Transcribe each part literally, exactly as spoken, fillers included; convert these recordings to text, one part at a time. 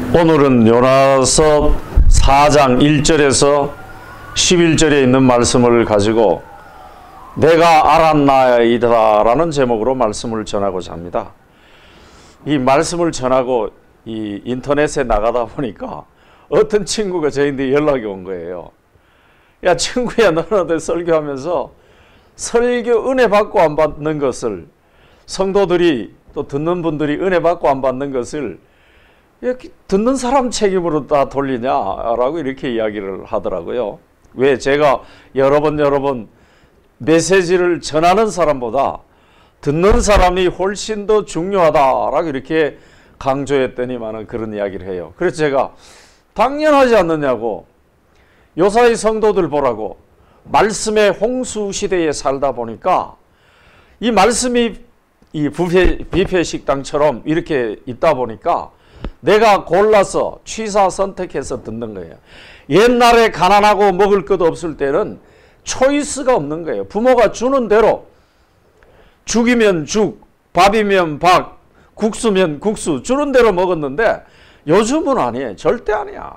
오늘은 요나서 사 장 일 절에서 십일 절에 있는 말씀을 가지고 내가 알았나이다 라는 제목으로 말씀을 전하고자 합니다. 이 말씀을 전하고 이 인터넷에 나가다 보니까 어떤 친구가 저희한테 연락이 온 거예요. 야 친구야, 너는 설교하면서 설교 은혜 받고 안 받는 것을, 성도들이 또 듣는 분들이 은혜 받고 안 받는 것을 듣는 사람 책임으로 다 돌리냐라고 이렇게 이야기를 하더라고요. 왜? 제가 여러 번 여러 번 메시지를 전하는 사람보다 듣는 사람이 훨씬 더 중요하다라고 이렇게 강조했더니만은 그런 이야기를 해요. 그래서 제가 당연하지 않느냐고, 요사이 성도들 보라고, 말씀의 홍수 시대에 살다 보니까 이 말씀이 이 뷔페, 뷔페 식당처럼 이렇게 있다 보니까 내가 골라서 취사 선택해서 듣는 거예요. 옛날에 가난하고 먹을 것 없을 때는 초이스가 없는 거예요. 부모가 주는 대로 죽이면 죽, 밥이면 밥, 국수면 국수 주는 대로 먹었는데 요즘은 아니에요. 절대 아니야.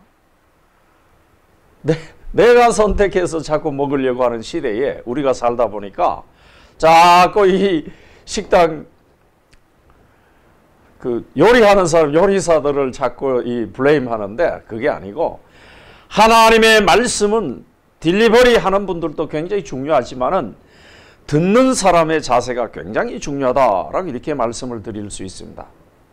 내, 내가 선택해서 자꾸 먹으려고 하는 시대에 우리가 살다 보니까 자꾸 이 식당 그 요리하는 사람, 요리사들을 자꾸 이 블레임 하는데 그게 아니고, 하나님의 말씀은 딜리버리 하는 분들도 굉장히 중요하지만은 듣는 사람의 자세가 굉장히 중요하다라고 이렇게 말씀을 드릴 수 있습니다.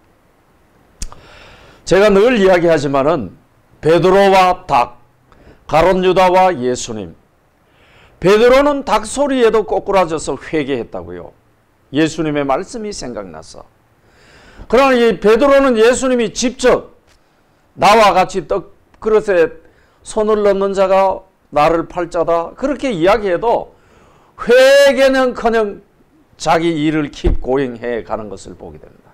제가 늘 이야기하지만은 베드로와 닭, 가룟 유다와 예수님. 베드로는 닭 소리에도 꼬꾸라져서 회개했다고요. 예수님의 말씀이 생각나서. 그러나 이 베드로는 예수님이 직접 나와 같이 떡 그릇에 손을 넣는 자가 나를 팔자다 그렇게 이야기해도 회개는커녕 자기 일을 킵 고행해 가는 것을 보게 됩니다.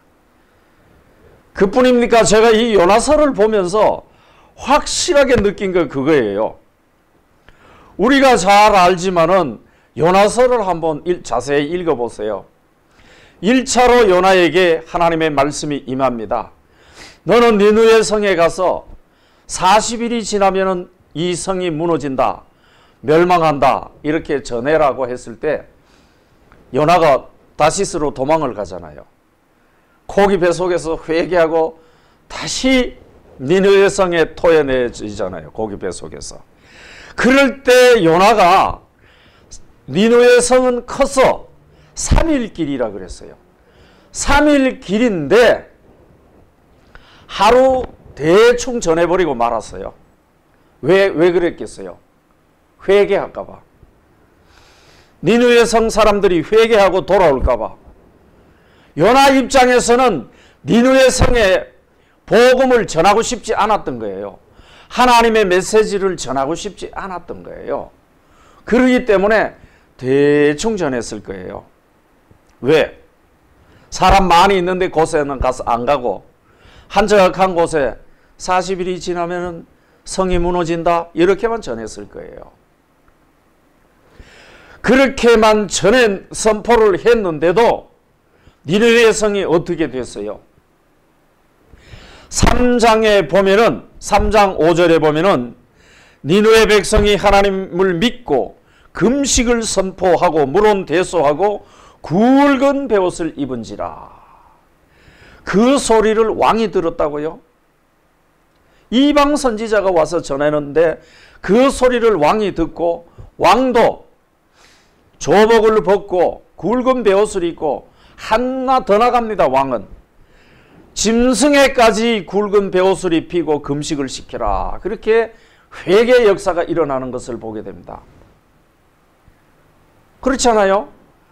그뿐입니까? 제가 이 요나서를 보면서 확실하게 느낀 거 그거예요. 우리가 잘 알지만은 요나서를 한번 자세히 읽어보세요. 일 차로 요나에게 하나님의 말씀이 임합니다. 너는 니느웨 성에 가서 사십 일이 지나면 이 성이 무너진다, 멸망한다 이렇게 전해라고 했을 때 요나가 다시스로 도망을 가잖아요. 고기 뱃속에서 회개하고 다시 니느웨 성에 토해내지잖아요. 고기 뱃속에서. 그럴 때 요나가 니느웨 성은 커서 삼 일 길이라 그랬어요. 삼 일 길인데 하루 대충 전해버리고 말았어요. 왜, 왜 그랬겠어요? 회개할까봐. 니느웨 성 사람들이 회개하고 돌아올까봐. 요나 입장에서는 니느웨 성에 복음을 전하고 싶지 않았던 거예요. 하나님의 메시지를 전하고 싶지 않았던 거예요. 그러기 때문에 대충 전했을 거예요. 왜? 사람 많이 있는데 곳에는 가서 안 가고 한적한 곳에 사십 일이 지나면 성이 무너진다 이렇게만 전했을 거예요. 그렇게만 전해 선포를 했는데도 니느웨 성이 어떻게 됐어요? 삼 장에 보면은 삼 장 오 절에 보면은 니느웨 백성이 하나님을 믿고 금식을 선포하고 물은 대소하고 굵은 베옷을 입은지라. 그 소리를 왕이 들었다고요? 이방 선지자가 와서 전하는데 그 소리를 왕이 듣고 왕도 조복을 벗고 굵은 베옷을 입고 하나 더 나갑니다. 왕은 짐승에까지 굵은 베옷을 입히고 금식을 시켜라. 그렇게 회개 역사가 일어나는 것을 보게 됩니다. 그렇지 않아요?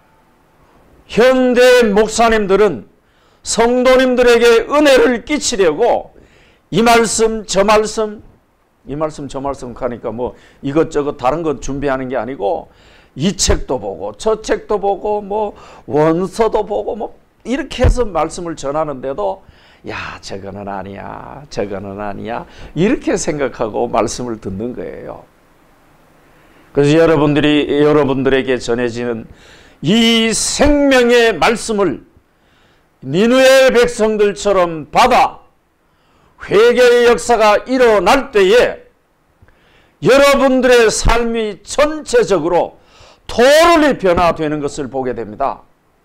현대 목사님들은 성도님들에게 은혜를 끼치려고 이 말씀 저 말씀 이 말씀 저 말씀 하니까 뭐 이것저것 다른 것 준비하는 게 아니고 이 책도 보고 저 책도 보고 뭐 원서도 보고 뭐 이렇게 해서 말씀을 전하는데도 야 저거는 아니야 저거는 아니야 이렇게 생각하고 말씀을 듣는 거예요. 그래서 여러분들이 여러분들에게 전해지는 이 생명의 말씀을 니느웨 백성들처럼 받아 회개의 역사가 일어날 때에 여러분들의 삶이 전체적으로 토럴리 변화되는 것을 보게 됩니다.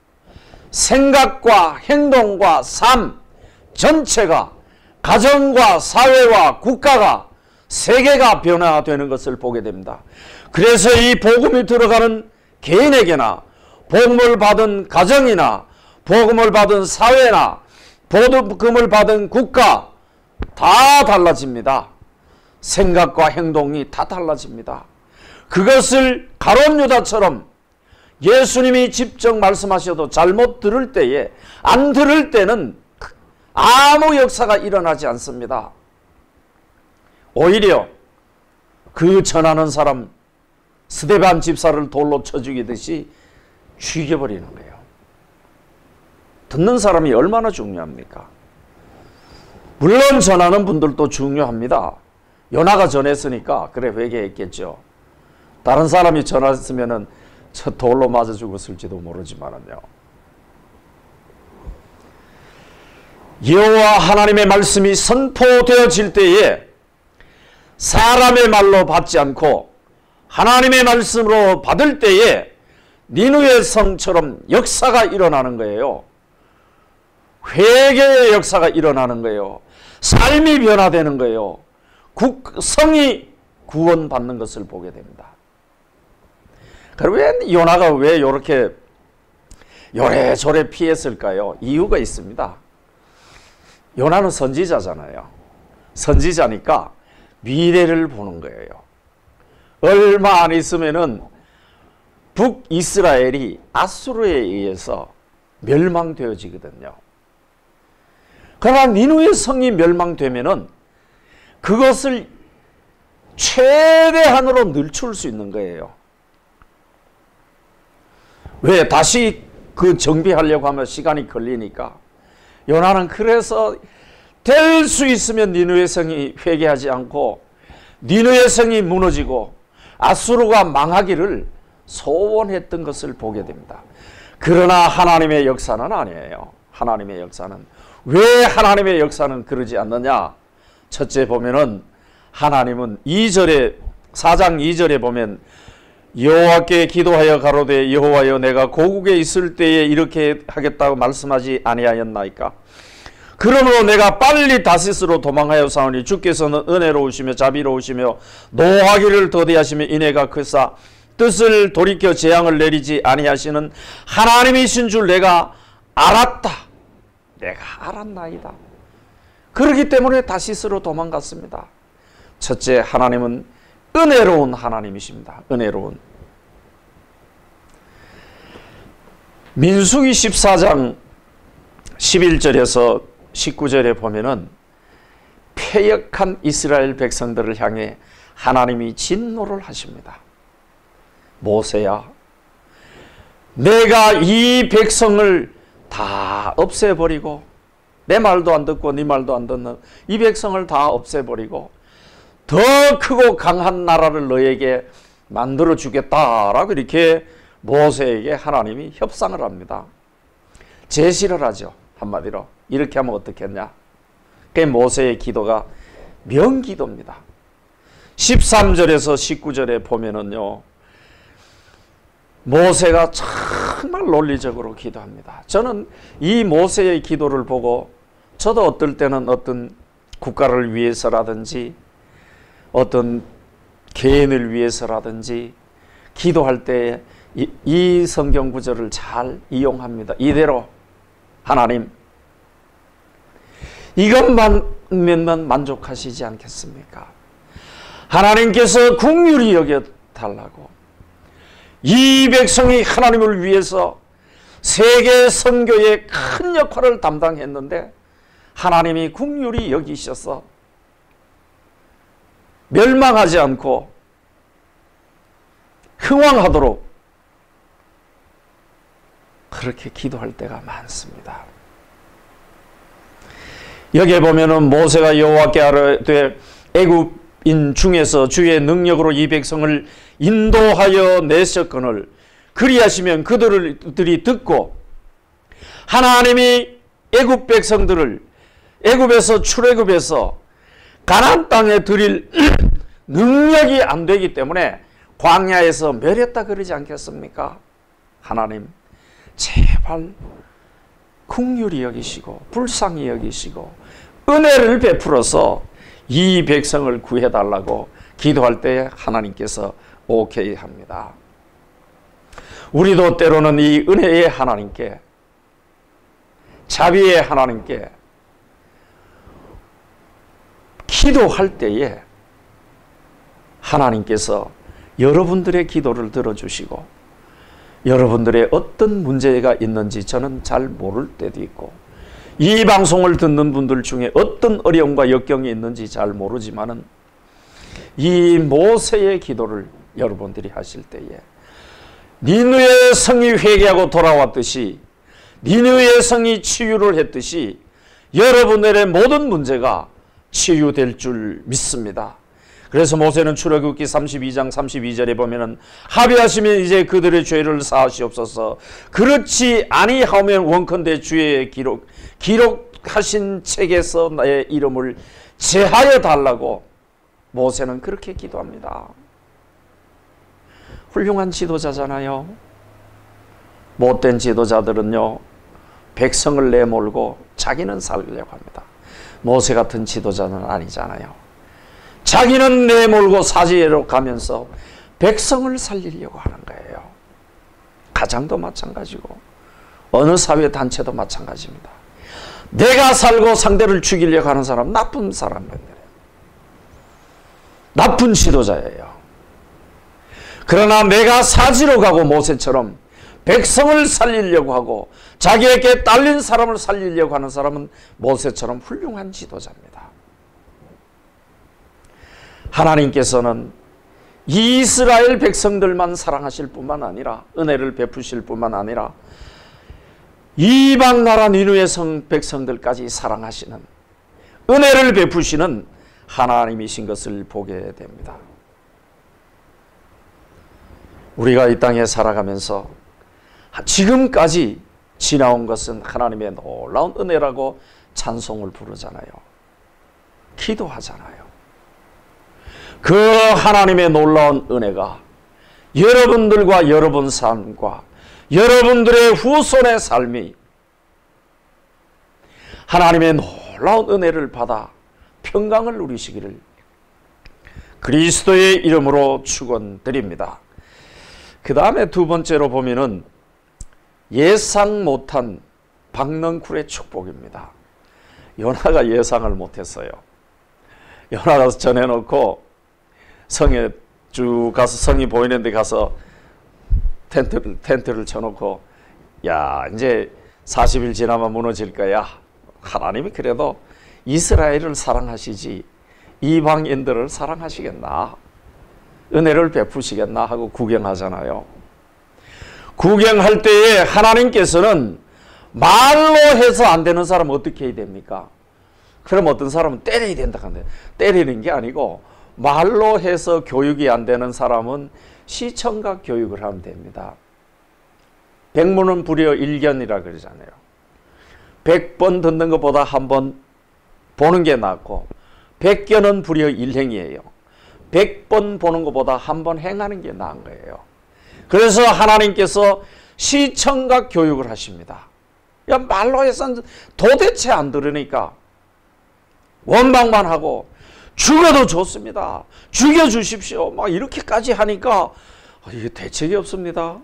생각과 행동과 삶 전체가, 가정과 사회와 국가가, 세계가 변화되는 것을 보게 됩니다. 그래서 이 복음이 들어가는 개인에게나, 복음을 받은 가정이나, 복음을 받은 사회나, 복음을 받은 국가 다 달라집니다. 생각과 행동이 다 달라집니다. 그것을 가룟 유다처럼 예수님이 직접 말씀하셔도 잘못 들을 때에, 안 들을 때는 아무 역사가 일어나지 않습니다. 오히려 그 전하는 사람 스데반 집사를 돌로 쳐 죽이듯이 죽여버리는 거예요. 듣는 사람이 얼마나 중요합니까? 물론 전하는 분들도 중요합니다. 요나가 전했으니까 그래 회개했겠죠. 다른 사람이 전했으면은 저 돌로 맞아 죽었을지도 모르지만요. 여호와 하나님의 말씀이 선포되어질 때에 사람의 말로 받지 않고 하나님의 말씀으로 받을 때에 니느웨 성처럼 역사가 일어나는 거예요. 회개의 역사가 일어나는 거예요. 삶이 변화되는 거예요. 국, 성이 구원받는 것을 보게 됩니다. 그럼 왜 요나가 왜 이렇게 요래조래 피했을까요? 이유가 있습니다. 요나는 선지자잖아요. 선지자니까 미래를 보는 거예요. 얼마 안 있으면은 북이스라엘이 아수르에 의해서 멸망되어지거든요. 그러나 니느웨 성이 멸망되면은 그것을 최대한으로 늦출 수 있는 거예요. 왜? 다시 그 정비하려고 하면 시간이 걸리니까. 요나는 그래서 될 수 있으면 니느웨 성이 회개하지 않고 니느웨 성이 무너지고 아수르가 망하기를 소원했던 것을 보게 됩니다. 그러나 하나님의 역사는 아니에요. 하나님의 역사는 왜 하나님의 역사는 그러지 않느냐? 첫째 보면은 하나님은 이 절에 사 장 이 절에 보면 여호와께 기도하여 가로되 여호와여 내가 고국에 있을 때에 이렇게 하겠다고 말씀하지 아니하였나이까? 그러므로 내가 빨리 다시스로 도망하여 사오니 주께서는 은혜로우시며 자비로우시며 노하기를 더디하시며 인애가 크사 뜻을 돌이켜 재앙을 내리지 아니하시는 하나님이신 줄 내가 알았다. 내가 알았나이다. 그렇기 때문에 다시스로 도망갔습니다. 첫째, 하나님은 은혜로운 하나님이십니다. 은혜로운. 민수기 십사 장 십일 절에서 십구 절에 보면은 패역한 이스라엘 백성들을 향해 하나님이 진노를 하십니다. 모세야, 내가 이 백성을 다 없애버리고 내 말도 안 듣고 네 말도 안 듣는 이 백성을 다 없애버리고 더 크고 강한 나라를 너에게 만들어 주겠다라고 이렇게 모세에게 하나님이 협상을 합니다. 제시를 하죠. 한마디로 이렇게 하면 어떻겠냐. 그 모세의 기도가 명기도입니다. 십삼 절에서 십구 절에 보면은요, 모세가 정말 논리적으로 기도합니다. 저는 이 모세의 기도를 보고 저도 어떨 때는 어떤 국가를 위해서라든지 어떤 개인을 위해서라든지 기도할 때 이, 이 성경 구절을 잘 이용합니다. 이대로 하나님, 이것만면 만족하시지 않겠습니까? 하나님께서 긍휼히 여겨달라고. 이 백성이 하나님을 위해서 세계 선교의 큰 역할을 담당했는데 하나님이 긍휼히 여기셔서 멸망하지 않고 흥왕하도록 그렇게 기도할 때가 많습니다. 여기에 보면은 모세가 여호와께 아뢰되 애굽인 중에서 주의 능력으로 이 백성을 인도하여 내셨거늘 그리하시면 그들이 듣고 하나님이 애굽 백성들을 애굽에서 출애굽해서 가나안 땅에 들일 능력이 안 되기 때문에 광야에서 멸했다 그러지 않겠습니까? 하나님 제발 긍휼히 여기시고 불쌍히 여기시고 은혜를 베풀어서 이 백성을 구해달라고 기도할 때 하나님께서 오케이 합니다. 우리도 때로는 이 은혜의 하나님께, 자비의 하나님께 기도할 때에 하나님께서 여러분들의 기도를 들어주시고 여러분들의 어떤 문제가 있는지 저는 잘 모를 때도 있고 이 방송을 듣는 분들 중에 어떤 어려움과 역경이 있는지 잘 모르지만은 이 모세의 기도를 여러분들이 하실 때에 니느웨의 성이 회개하고 돌아왔듯이 니느웨의 성이 치유를 했듯이 여러분들의 모든 문제가 치유될 줄 믿습니다. 그래서 모세는 출애굽기 삼십이 장 삼십이 절에 보면은 합의하시면 이제 그들의 죄를 사하시옵소서. 그렇지 아니하면 원컨대 주의 기록 기록하신 책에서 나의 이름을 제하여 달라고 모세는 그렇게 기도합니다. 훌륭한 지도자잖아요. 못된 지도자들은요 백성을 내몰고 자기는 살려고 합니다. 모세 같은 지도자는 아니잖아요. 자기는 내몰고 사지로 가면서 백성을 살리려고 하는 거예요. 가정도 마찬가지고 어느 사회 단체도 마찬가지입니다. 내가 살고 상대를 죽이려고 하는 사람 나쁜 사람들이에요. 나쁜 지도자예요. 그러나 내가 사지로 가고 모세처럼 백성을 살리려고 하고 자기에게 딸린 사람을 살리려고 하는 사람은 모세처럼 훌륭한 지도자입니다. 하나님께서는 이스라엘 백성들만 사랑하실 뿐만 아니라 은혜를 베푸실 뿐만 아니라 이방 나라 니느웨 성 백성들까지 사랑하시는 은혜를 베푸시는 하나님이신 것을 보게 됩니다. 우리가 이 땅에 살아가면서 지금까지 지나온 것은 하나님의 놀라운 은혜라고 찬송을 부르잖아요. 기도하잖아요. 그 하나님의 놀라운 은혜가 여러분들과 여러분 삶과 여러분들의 후손의 삶이 하나님의 놀라운 은혜를 받아 평강을 누리시기를 그리스도의 이름으로 축원드립니다. 그 다음에 두 번째로 보면은 예상 못한 박넝쿨의 축복입니다. 요나가 예상을 못했어요. 요나가 전해놓고 성에 쭉 가서 성이 보이는 데 가서 텐트를, 텐트를 쳐놓고 야 이제 사십 일 지나면 무너질 거야. 하나님이 그래도 이스라엘을 사랑하시지 이방인들을 사랑하시겠나, 은혜를 베푸시겠나 하고 구경하잖아요. 구경할 때에 하나님께서는 말로 해서 안 되는 사람은 어떻게 해야 됩니까? 그럼 어떤 사람은 때려야 된다 하는데 때리는 게 아니고 말로 해서 교육이 안 되는 사람은 시청각 교육을 하면 됩니다. 백문은 불여 일견이라 그러잖아요. 백 번 듣는 것보다 한 번 보는 게 낫고 백견은 불여 일행이에요. 백 번 보는 것보다 한 번 행하는 게 나은 거예요. 그래서 하나님께서 시청각 교육을 하십니다. 야, 말로 해서는 도대체 안 들으니까 원망만 하고 죽어도 좋습니다. 죽여주십시오. 막 이렇게까지 하니까 이게 대책이 없습니다.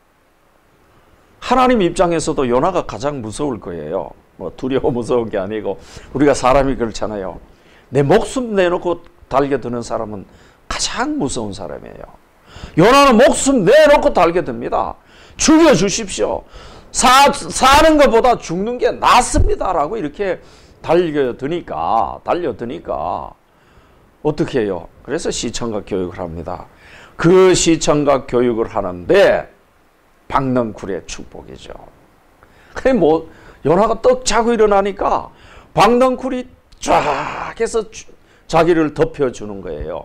하나님 입장에서도 요나가 가장 무서울 거예요. 뭐 두려워 무서운 게 아니고 우리가 사람이 그렇잖아요. 내 목숨 내놓고 달겨드는 사람은 가장 무서운 사람이에요. 요나는 목숨 내놓고 달겨듭니다. 죽여주십시오. 사, 사는 것보다 죽는 게 낫습니다라고 이렇게 달려드니까 달려드니까 어떻게 해요? 그래서 시청각 교육을 합니다. 그 시청각 교육을 하는데 박넝쿨의 축복이죠. 그래 뭐 요나가 떡 자고 일어나니까 박넝쿨이 쫙 해서 자기를 덮여주는 거예요.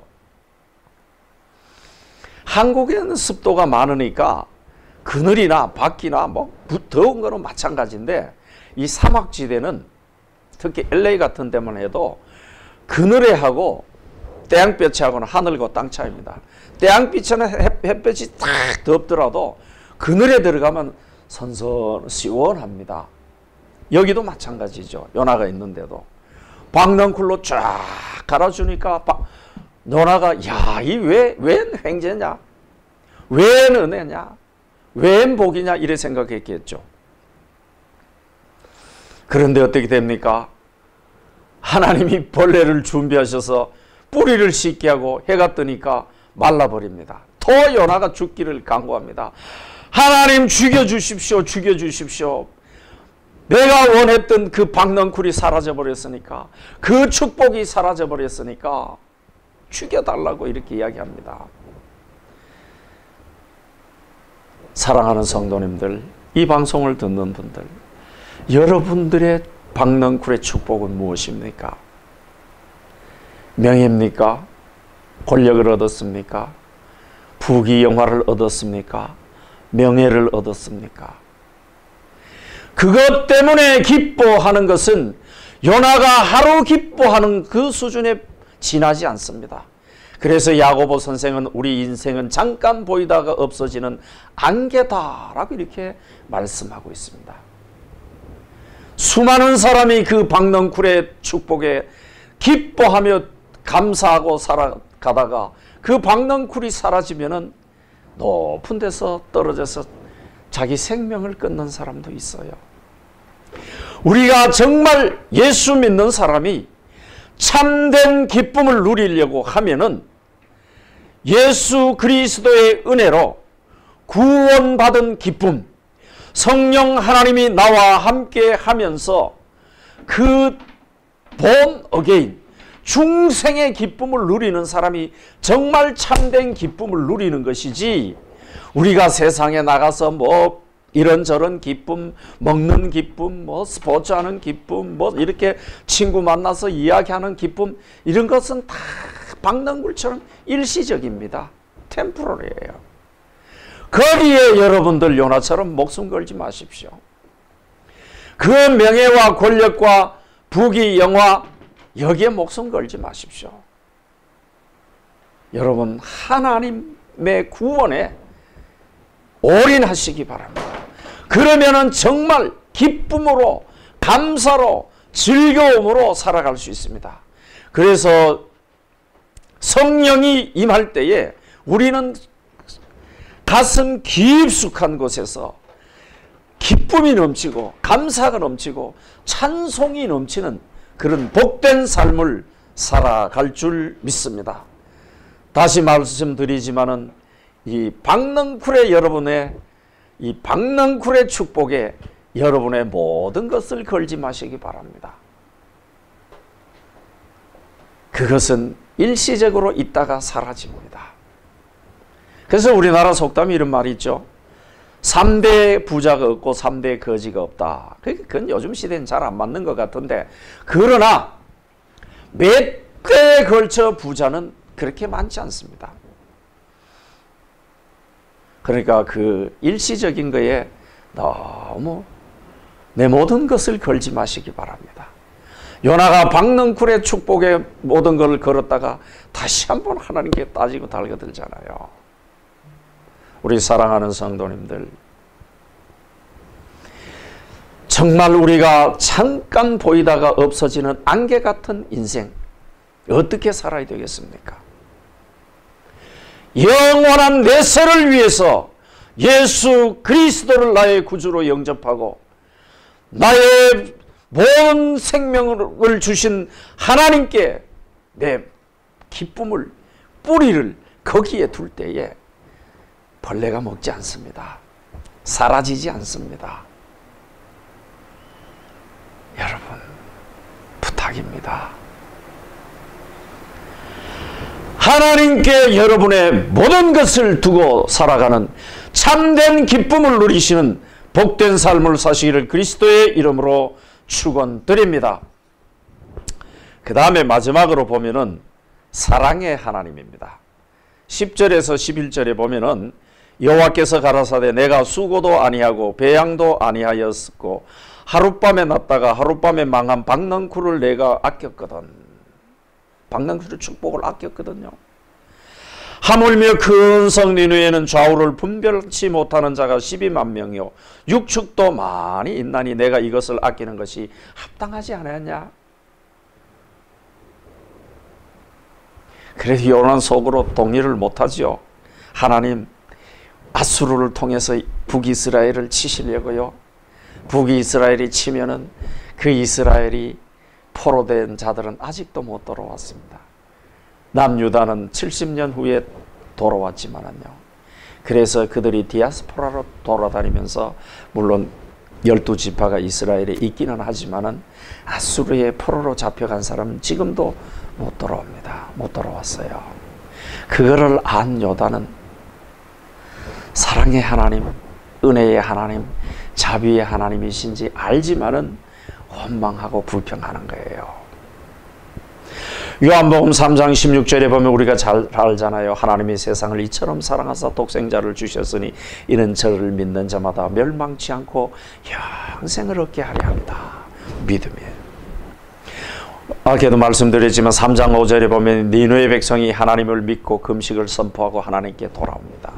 한국에는 습도가 많으니까 그늘이나 밖이나 뭐 더운 거는 마찬가지인데 이 사막지대는 특히 엘에이 같은 데만 해도 그늘에하고 태양빛하고는 하늘과 땅 차이입니다. 태양빛에는 햇빛이 딱 덥더라도 그늘에 들어가면 선선 시원합니다. 여기도 마찬가지죠. 요나가 있는데도 박넝쿨로 쫙 갈아주니까 요나가 야, 이 왜, 웬 횡재냐? 웬 은혜냐? 웬 복이냐? 이래 생각했겠죠. 그런데 어떻게 됩니까? 하나님이 벌레를 준비하셔서 뿌리를 씻게 하고 해가 뜨니까 말라버립니다. 더 요나가 죽기를 강구합니다. 하나님 죽여주십시오. 죽여주십시오. 내가 원했던 그 박넝쿨이 사라져버렸으니까, 그 축복이 사라져버렸으니까 죽여달라고 이렇게 이야기합니다. 사랑하는 성도님들, 이 방송을 듣는 분들, 여러분들의 박넝쿨의 축복은 무엇입니까? 명예입니까? 권력을 얻었습니까? 부귀영화를 얻었습니까? 명예를 얻었습니까? 그것 때문에 기뻐하는 것은 요나가 하루 기뻐하는 그 수준에 지나지 않습니다. 그래서 야고보 선생은 우리 인생은 잠깐 보이다가 없어지는 안개다라고 이렇게 말씀하고 있습니다. 수많은 사람이 그 박넝쿨의 축복에 기뻐하며 감사하고 살아가다가 그 박넝쿨이 사라지면은 높은 데서 떨어져서 자기 생명을 끊는 사람도 있어요. 우리가 정말 예수 믿는 사람이 참된 기쁨을 누리려고 하면은 예수 그리스도의 은혜로 구원받은 기쁨, 성령 하나님이 나와 함께 하면서 그 본 어게인, 중생의 기쁨을 누리는 사람이 정말 참된 기쁨을 누리는 것이지, 우리가 세상에 나가서 뭐 이런저런 기쁨, 먹는 기쁨, 뭐 스포츠하는 기쁨, 뭐 이렇게 친구 만나서 이야기하는 기쁨, 이런 것은 다 박넝쿨처럼 일시적입니다. 템포러리예요. 거기에 여러분들 요나처럼 목숨 걸지 마십시오. 그 명예와 권력과 부귀 영화, 여기에 목숨 걸지 마십시오. 여러분, 하나님의 구원에 올인하시기 바랍니다. 그러면은 정말 기쁨으로, 감사로, 즐거움으로 살아갈 수 있습니다. 그래서 성령이 임할 때에 우리는 가슴 깊숙한 곳에서 기쁨이 넘치고 감사가 넘치고 찬송이 넘치는 그런 복된 삶을 살아갈 줄 믿습니다. 다시 말씀드리지만은 이 박넝쿨의 여러분의 이 박넝쿨의 축복에 여러분의 모든 것을 걸지 마시기 바랍니다. 그것은 일시적으로 있다가 사라집니다. 그래서 우리나라 속담에 이런 말이 있죠. 삼 대 부자가 없고 삼 대 거지가 없다. 그건 요즘 시대는 잘 안 맞는 것 같은데, 그러나 몇 대에 걸쳐 부자는 그렇게 많지 않습니다. 그러니까 그 일시적인 거에 너무 내 모든 것을 걸지 마시기 바랍니다. 요나가 박넝쿨의 축복에 모든 것을 걸었다가 다시 한번 하나님께 따지고 달겨들잖아요. 우리 사랑하는 성도님들, 정말 우리가 잠깐 보이다가 없어지는 안개 같은 인생 어떻게 살아야 되겠습니까? 영원한 내세를 위해서 예수 그리스도를 나의 구주로 영접하고 나의 모든 생명을 주신 하나님께 내 기쁨을, 뿌리를 거기에 둘 때에 벌레가 먹지 않습니다. 사라지지 않습니다. 여러분, 부탁입니다. 하나님께 여러분의 모든 것을 두고 살아가는 참된 기쁨을 누리시는 복된 삶을 사시기를 그리스도의 이름으로 축원드립니다. 그 다음에 마지막으로 보면은 사랑의 하나님입니다. 십 절에서 십일 절에 보면은 여호와께서 가라사대 내가 수고도 아니하고 배양도 아니하였고 하룻밤에 났다가 하룻밤에 망한 박넝쿨을 내가 아꼈거든. 박넝쿨의 축복을 아꼈거든요. 하물며 큰 성 니느웨는 좌우를 분별치 못하는 자가 십이만 명이요 육축도 많이 있나니 내가 이것을 아끼는 것이 합당하지 않았냐? 그래도 요나는 속으로 동의를 못하지요. 하나님, 아수르를 통해서 북이스라엘을 치시려고요. 북이스라엘이 치면은 그 이스라엘이 포로된 자들은 아직도 못 돌아왔습니다. 남유다는 칠십 년 후에 돌아왔지만은요. 그래서 그들이 디아스포라로 돌아다니면서 물론 열두 지파가 이스라엘에 있기는 하지만은 아수르의 포로로 잡혀간 사람은 지금도 못 돌아옵니다. 못 돌아왔어요. 그거를 안 요다는 사랑의 하나님, 은혜의 하나님, 자비의 하나님이신지 알지만은 원망하고 불평하는 거예요. 요한복음 삼 장 십육 절에 보면 우리가 잘 알잖아요. 하나님이 세상을 이처럼 사랑하사 독생자를 주셨으니 이는 저를 믿는 자마다 멸망치 않고 영생을 얻게 하려 합니다. 믿음이에요. 아까도 말씀드렸지만 삼 장 오 절에 보면 니느웨 백성이 하나님을 믿고 금식을 선포하고 하나님께 돌아옵니다.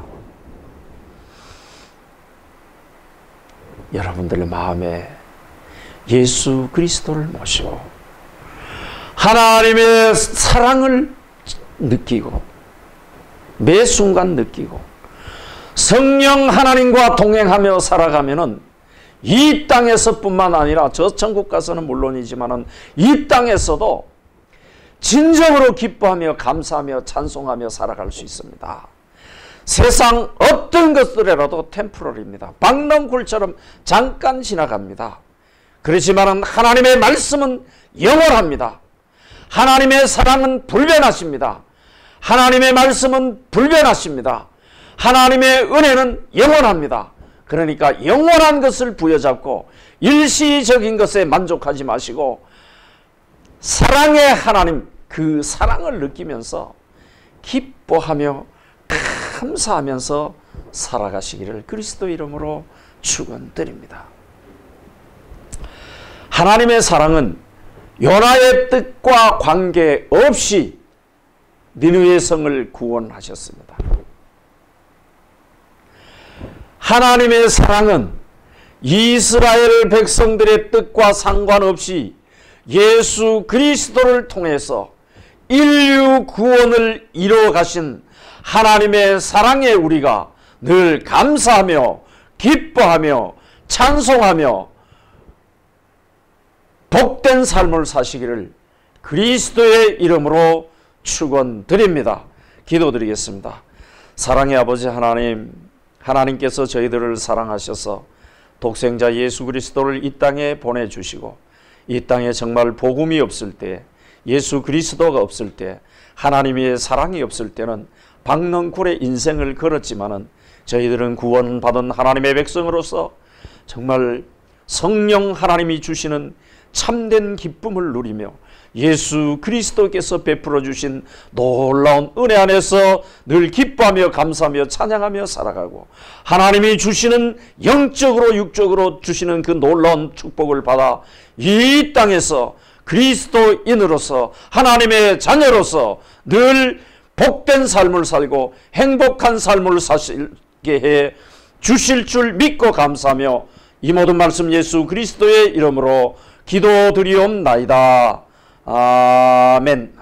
여러분들의 마음에 예수 그리스도를 모시고 하나님의 사랑을 느끼고 매 순간 느끼고 성령 하나님과 동행하며 살아가면은 이 땅에서뿐만 아니라 저 천국 가서는 물론이지만은 이 땅에서도 진정으로 기뻐하며 감사하며 찬송하며 살아갈 수 있습니다. 세상 어떤 것들이라도 템포럴입니다. 박넝쿨처럼 잠깐 지나갑니다. 그렇지만은 하나님의 말씀은 영원합니다. 하나님의 사랑은 불변하십니다. 하나님의 말씀은 불변하십니다. 하나님의 은혜는 영원합니다. 그러니까 영원한 것을 부여잡고 일시적인 것에 만족하지 마시고 사랑의 하나님, 그 사랑을 느끼면서 기뻐하며 감사하면서 살아가시기를 그리스도 이름으로 축원드립니다. 하나님의 사랑은 요나의 뜻과 관계없이 니느웨 성을 구원하셨습니다. 하나님의 사랑은 이스라엘 백성들의 뜻과 상관없이 예수 그리스도를 통해서 인류 구원을 이루어 가신 하나님의 사랑에 우리가 늘 감사하며 기뻐하며 찬송하며 복된 삶을 사시기를 그리스도의 이름으로 축원드립니다. 기도드리겠습니다. 사랑의 아버지 하나님, 하나님께서 저희들을 사랑하셔서 독생자 예수 그리스도를 이 땅에 보내주시고 이 땅에 정말 복음이 없을 때, 예수 그리스도가 없을 때, 하나님의 사랑이 없을 때는 박넝쿨의 인생을 걸었지만은 저희들은 구원받은 하나님의 백성으로서 정말 성령 하나님이 주시는 참된 기쁨을 누리며 예수 그리스도께서 베풀어 주신 놀라운 은혜 안에서 늘 기뻐하며 감사하며 찬양하며 살아가고 하나님이 주시는 영적으로 육적으로 주시는 그 놀라운 축복을 받아 이 땅에서 그리스도인으로서 하나님의 자녀로서 늘 복된 삶을 살고 행복한 삶을 사시게 해 주실 줄 믿고 감사하며 이 모든 말씀 예수 그리스도의 이름으로 기도드리옵나이다. 아멘.